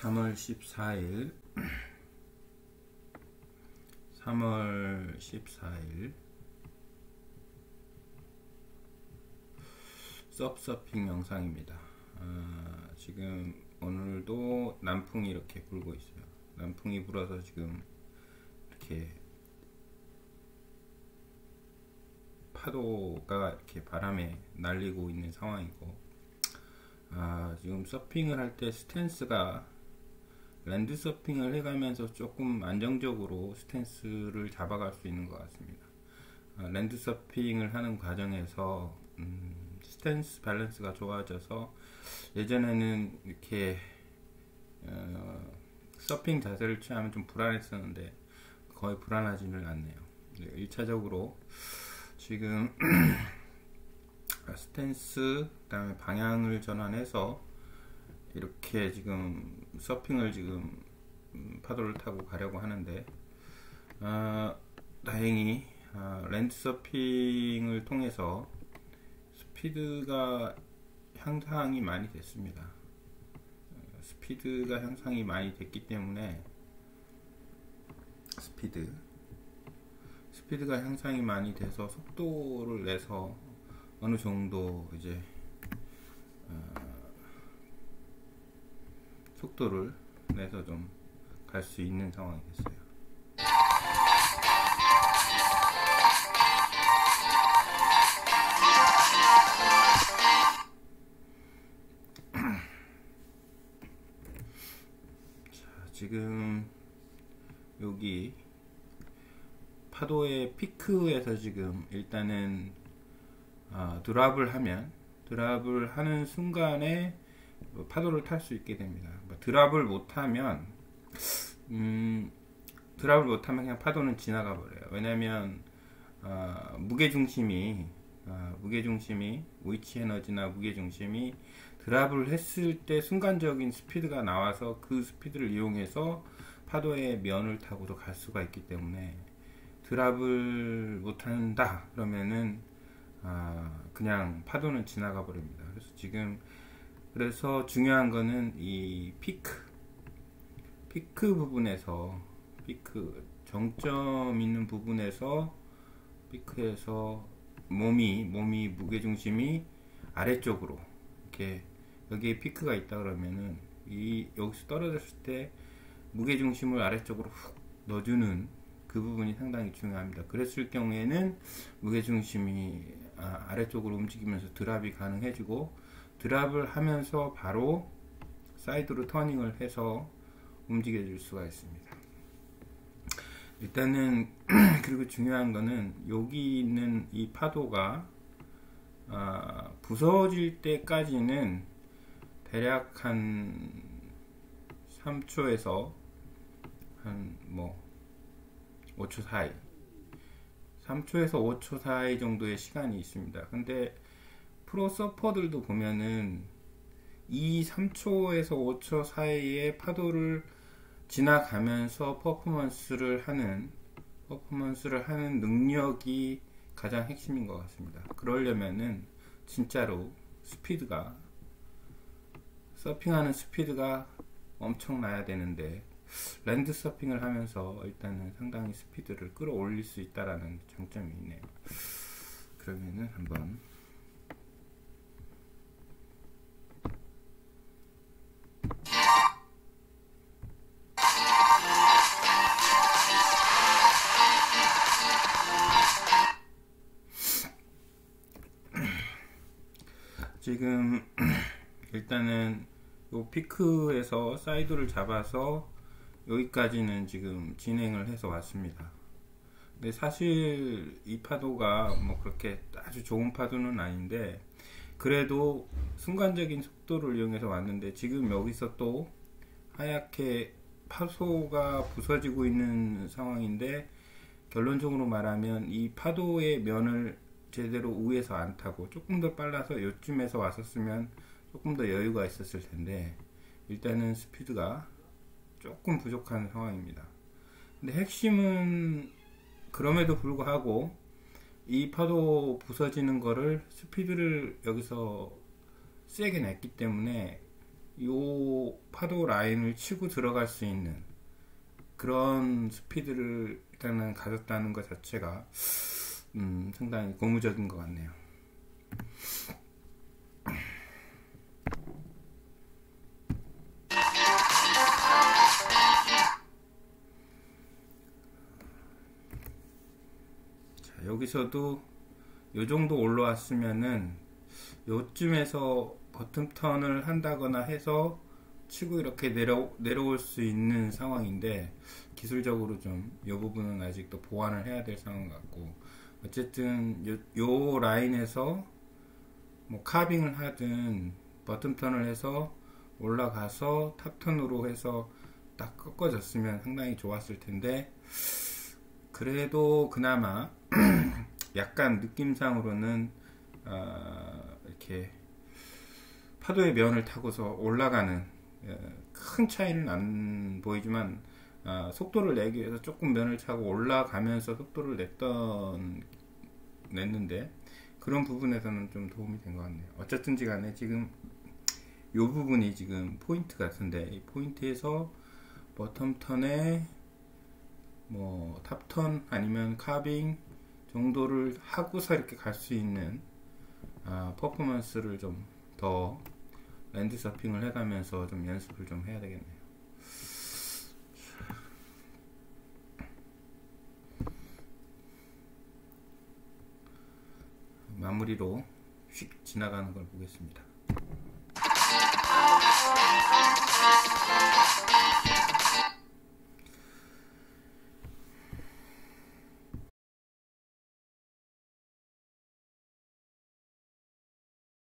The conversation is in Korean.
3월 14일 3월 14일 서핑 영상입니다. 지금 오늘도 남풍이 이렇게 불고 있어요. 남풍이 불어서 지금 이렇게 파도가 이렇게 바람에 날리고 있는 상황이고, 지금 서핑을 할 때 스탠스가 랜드 서핑을 해가면서 조금 안정적으로 스탠스를 잡아갈 수 있는 것 같습니다. 랜드 서핑을 하는 과정에서 스탠스 밸런스가 좋아져서 예전에는 이렇게 서핑 자세를 취하면 좀 불안했었는데 거의 불안하지는 않네요. 1차적으로 지금 스탠스, 그 다음에 방향을 전환해서 이렇게 지금 서핑을 지금 파도를 타고 가려고 하는데, 다행히 랜드 서핑을 통해서 스피드가 향상이 많이 됐습니다. 스피드가 향상이 많이 됐기 때문에 스피드가 향상이 많이 돼서 속도를 내서 어느 정도 이제 속도를 내서 좀 갈 수 있는 상황이 됐어요. 자, 지금 여기 파도의 피크에서 지금 일단은 드랍을 하는 순간에 파도를 탈 수 있게 됩니다. 드랍을 못하면 그냥 파도는 지나가 버려요. 왜냐면 무게중심이 위치 에너지나 무게중심이 드랍을 했을 때 순간적인 스피드가 나와서 그 스피드를 이용해서 파도의 면을 타고도 갈 수가 있기 때문에, 드랍을 못한다 그러면은 그냥 파도는 지나가 버립니다. 그래서 중요한 거는 이 피크 부분에서, 정점 있는 부분에서, 피크에서 몸이 무게중심이 아래쪽으로 이렇게, 여기에 피크가 있다 그러면은 여기서 떨어졌을 때 무게중심을 아래쪽으로 훅 넣어주는 그 부분이 상당히 중요합니다. 그랬을 경우에는 무게중심이 아래쪽으로 움직이면서 드랍이 가능해지고, 드랍을 하면서 바로 사이드로 터닝을 해서 움직여 줄 수가 있습니다. 일단은 그리고 중요한 거는 여기 있는 이 파도가 부서질 때까지는 대략 한 3초에서 한 5초 사이, 3초에서 5초 사이 정도의 시간이 있습니다. 근데 프로 서퍼들도 보면은 이 3초에서 5초 사이에 파도를 지나가면서 퍼포먼스를 하는 능력이 가장 핵심인 것 같습니다. 그러려면은 진짜로 서핑하는 스피드가 엄청나야 되는데, 랜드 서핑을 하면서 일단은 상당히 스피드를 끌어올릴 수 있다라는 장점이 있네요. 그러면은 한번 지금 일단은 요 피크에서 사이드를 잡아서 여기까지는 지금 진행을 해서 왔습니다. 근데 사실 이 파도가 그렇게 아주 좋은 파도는 아닌데, 그래도 순간적인 속도를 이용해서 왔는데, 지금 여기서 또 하얗게 파도가 부서지고 있는 상황인데, 결론적으로 말하면 이 파도의 면을 제대로 위에서 안 타고 조금 더 빨라서 요쯤에서 왔었으면 조금 더 여유가 있었을 텐데, 일단은 스피드가 조금 부족한 상황입니다. 근데 핵심은 그럼에도 불구하고 이 파도 부서지는 거를 스피드를 여기서 세게 냈기 때문에 요 파도 라인을 치고 들어갈 수 있는 그런 스피드를 일단은 가졌다는 것 자체가 상당히 고무적인 것 같네요. 자, 여기서도 요 정도 올라왔으면은 요쯤에서 버튼 턴을 한다거나 해서 치고 이렇게 내려올 수 있는 상황인데, 기술적으로 좀 이 부분은 아직도 보완을 해야 될 상황 같고, 어쨌든 요 라인에서 뭐 카빙을 하든 버튼 턴을 해서 올라가서 탑턴으로 해서 딱 꺾어졌으면 상당히 좋았을 텐데, 그래도 그나마 약간 느낌상으로는 이렇게 파도의 면을 타고서 올라가는 큰 차이는 안 보이지만, 속도를 내기 위해서 조금 면을 타고 올라가면서 속도를 냈는데, 그런 부분에서는 좀 도움이 된 것 같네요. 어쨌든지 간에 지금 이 부분이 지금 포인트 같은데, 이 포인트에서 버텀 턴에 뭐 탑턴 아니면 카빙 정도를 하고서 이렇게 갈 수 있는 퍼포먼스를 좀 더 랜드 서핑을 해가면서 좀 연습을 좀 해야 되겠네요. 마무리로 휙 지나가는 걸 보겠습니다.